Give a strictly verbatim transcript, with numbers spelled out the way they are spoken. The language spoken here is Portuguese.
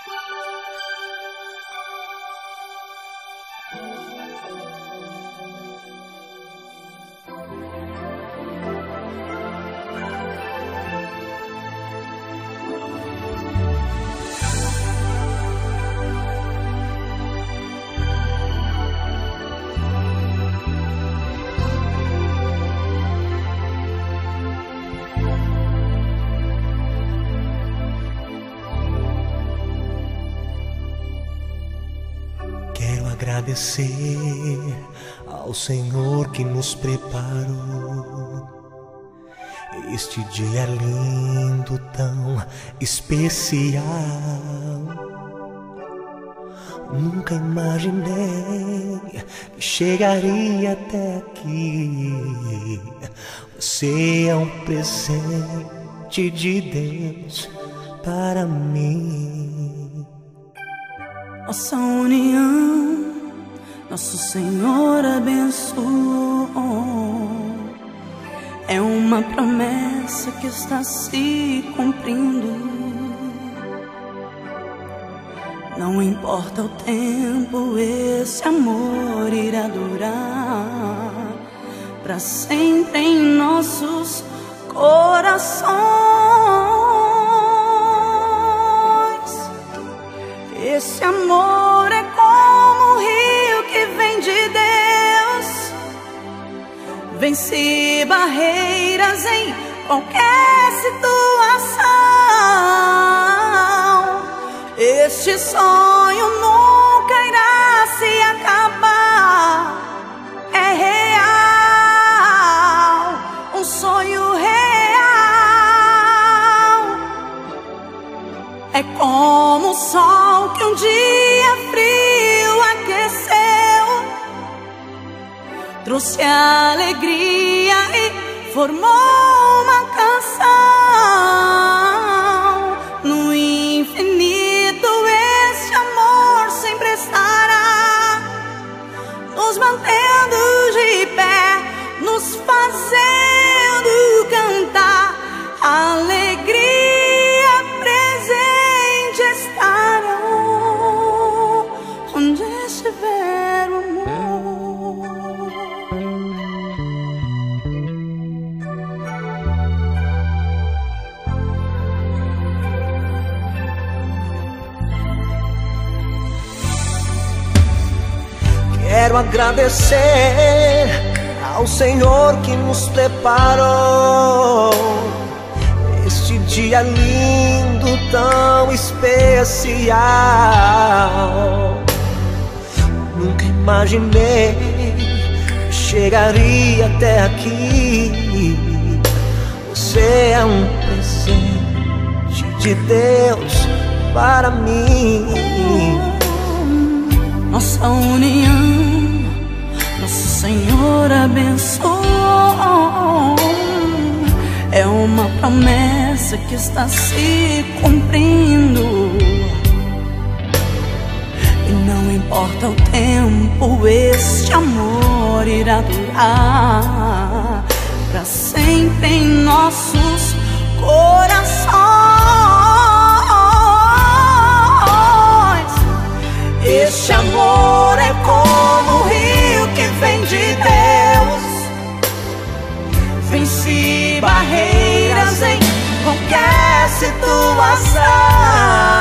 Agradecer ao Senhor que nos preparou este dia lindo, tão especial. Nunca imaginei que chegaria até aqui. Você é um presente de Deus para mim. Nossa união, nosso Senhor abençoou. É uma promessa que está se cumprindo. Não importa o tempo, esse amor irá durar para sempre em nossos corações. Esse amor é como um rio que vem de Deus, vence barreiras em qualquer situação. Este sonho nunca irá se acabar. É real, um sonho real. É como o sol que um dia frio aqueceu, trouxe alegria e formou uma canção. No infinito este amor sempre estará, nos mantendo de pé, nos fazendo cantar. Alegria presente estará onde estiver o amor. Quero agradecer ao Senhor que nos preparou este dia lindo, tão especial. Nunca imaginei que chegaria até aqui. Você é um presente de Deus para mim. Nossa união, nosso Senhor abençoou. É uma promessa que está se cumprindo. E não importa o tempo, este amor irá durar para sempre em nossos corações. Este amor é como um rio que vem de Deus, vence barreiras em qualquer situação.